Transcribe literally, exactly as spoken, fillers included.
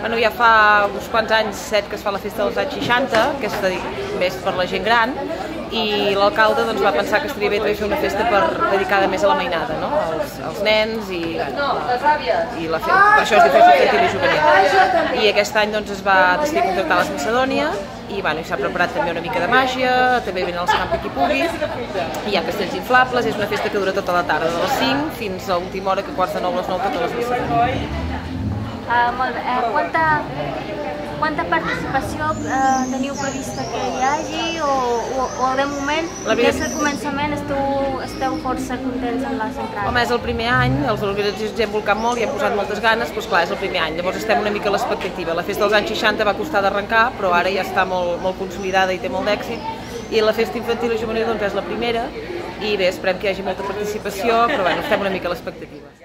Bueno, ja fa uns quants anys, set, que es fa la festa dels anys seixanta, que és més per la gent gran, i l'alcalde doncs, va pensar que estaria bé també fer una festa per, dedicada més a la mainada, no? als, als nens, i, i la fe... per això es diu festa infantil i juvenil. I aquest any doncs, es va decidir contractar les Macedònia, i bueno, s'ha preparat també una mica de màgia, també venen els campi qui pugui, hi ha castells inflables, és una festa que dura tota la tarda, de les cinc fins a última hora, que quarts de nou a les nou, totes les Macedònia. Uh, molt bé. Uh, quanta, quanta participació uh, teniu prevista que hi hagi o, o, o de moment, des del començament, esteu, esteu força contents amb les entrades? Home, és el primer any, els organitzadors ja hem volcat molt i hem posat moltes ganes, doncs clar, és el primer any, llavors estem una mica a l'expectativa. La festa dels anys seixanta va costar d'arrencar, però ara ja està molt, molt consolidada i té molt d'èxit, i la festa infantil i juvenil doncs, és la primera, i bé, esperem que hi hagi molta participació, però bueno, estem una mica a l'expectativa.